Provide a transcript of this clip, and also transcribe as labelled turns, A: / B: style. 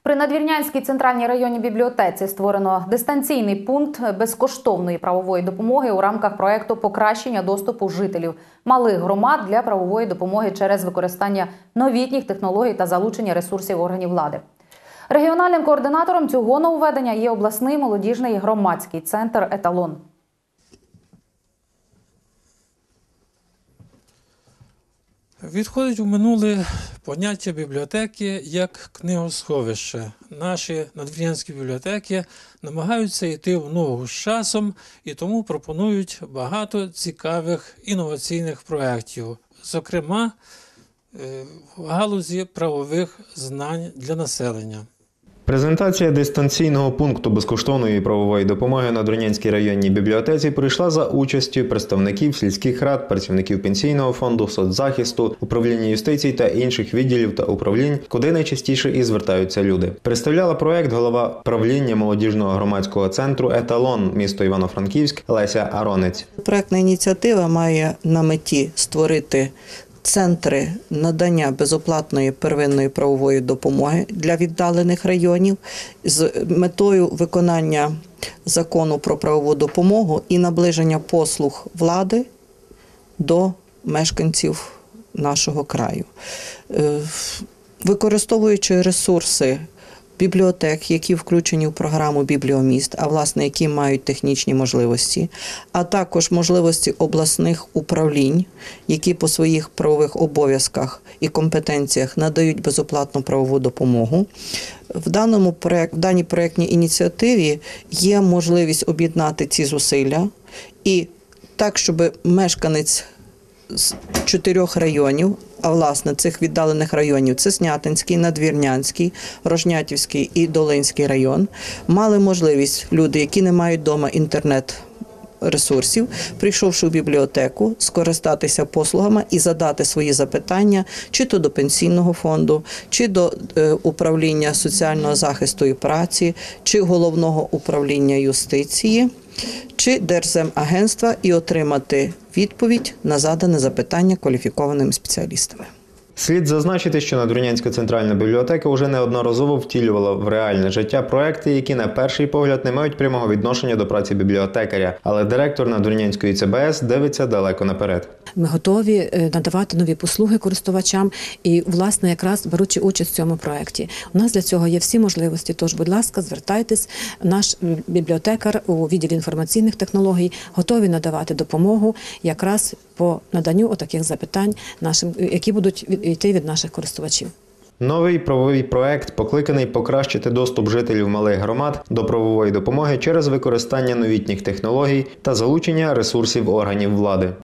A: При Надвірнянській центральній районній бібліотеці створено дистанційний пункт безкоштовної правової допомоги у рамках проєкту «Покращення доступу жителів малих громад для правової допомоги через використання новітніх технологій та залучення ресурсів органів влади». Регіональним координатором цього нововведення є обласний молодіжний громадський центр «Еталон».
B: Відходить у минуле поняття бібліотеки як книгосховище. Наші надвірнянські бібліотеки намагаються йти в ногу з часом і тому пропонують багато цікавих інноваційних проєктів, зокрема в галузі правових знань для населення.
C: Презентація дистанційного пункту безкоштовної правової допомоги на Надвірнянській районній бібліотеці пройшла за участю представників сільських рад, працівників пенсійного фонду, соцзахисту, управління юстиції та інших відділів та управлінь, куди найчастіше і звертаються люди. Представляла проект голова правління молодіжного громадського центру «Еталон» місто Івано-Франківськ Леся Аронець.
D: Проектна ініціатива має на меті створити центри надання безоплатної первинної правової допомоги для віддалених районів з метою виконання закону про правову допомогу і наближення послуг влади до мешканців нашого краю. Використовуючи ресурси бібліотек, які включені в програму «Бібліоміст», а власне, які мають технічні можливості, а також можливості обласних управлінь, які по своїх правових обов'язках і компетенціях надають безоплатну правову допомогу. В даній проєктній ініціативі є можливість об'єднати ці зусилля і так, щоб мешканець з 4 районів, а власне цих віддалених районів – це Снятинський, Надвірнянський, Рожнятівський і Долинський район, мали можливість люди, які не мають вдома інтернет-ресурсів, прийшовши в бібліотеку, скористатися послугами і задати свої запитання чи то до пенсійного фонду, чи до управління соціального захисту і праці, чи головного управління юстиції, чи Держземагентства і отримати відповідь на задане запитання кваліфікованими спеціалістами.
C: Слід зазначити, що Надвірнянська центральна бібліотека вже неодноразово втілювала в реальне життя проекти, які на перший погляд не мають прямого відношення до праці бібліотекаря, але директор Надвірнянської ЦБС дивиться далеко наперед.
E: Ми готові надавати нові послуги користувачам і, власне, якраз беручи участь в цьому проєкті. У нас для цього є всі можливості, тож, будь ласка, звертайтесь. Наш бібліотекар у відділі інформаційних технологій готовий надавати допомогу якраз по наданню таких запитань, які будуть йти від наших користувачів.
C: Новий правовий проект покликаний покращити доступ жителів малих громад до правової допомоги через використання новітніх технологій та залучення ресурсів органів влади.